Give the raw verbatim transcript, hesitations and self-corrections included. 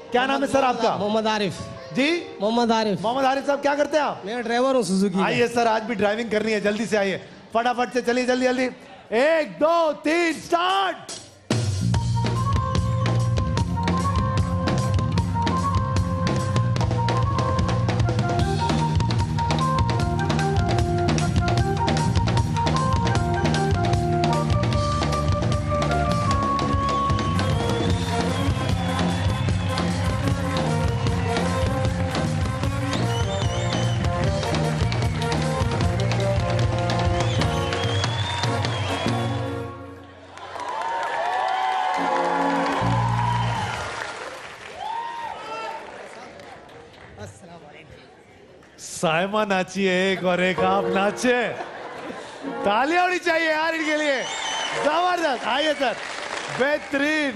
क्या नाम है सर आपका? मोहम्मद आरिफ जी। मोहम्मद आरिफ। मोहम्मद आरिफ साहब क्या करते हैं आप? मैं ड्राइवर हूँ सुजुकी। आइए सर, आज भी ड्राइविंग करनी है, जल्दी से आइए, फटाफट से चलिए, जल्दी जल्दी। एक दो तीन स्टार्ट। साइमा नाचिए एक और एक आप नाचे। तालियां होनी चाहिए यार इनके लिए, जबरदस्त। आइए सर, बेहतरीन।